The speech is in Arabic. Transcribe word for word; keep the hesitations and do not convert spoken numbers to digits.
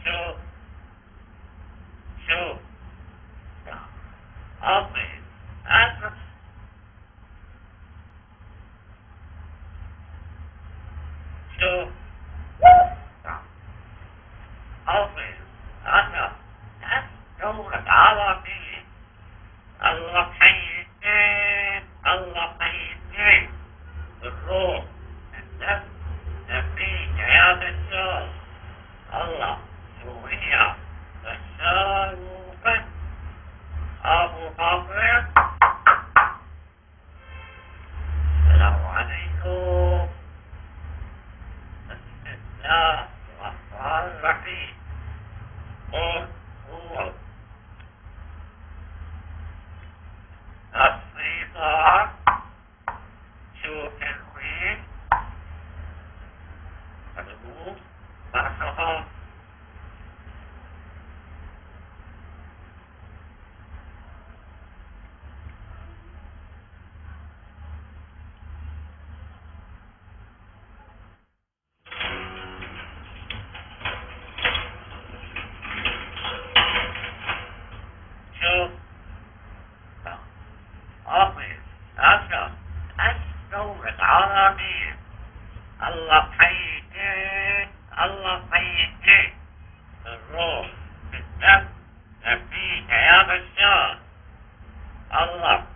شوف شوف أصيل أسف شوف أصيل أسف أسف عربي الله حيين الله حيين الروح النفس نفسي عياد الشر الله سوريا بشار وفن أبو بكر السلام عليكم بسم الله الرحمن الرحيم قل هو الصيغة شوف الخيل الغوث بعثها شوف أصل أسف الثورة العربية الله حيك الله حيك الروح النفس نفسيك يا بشار الله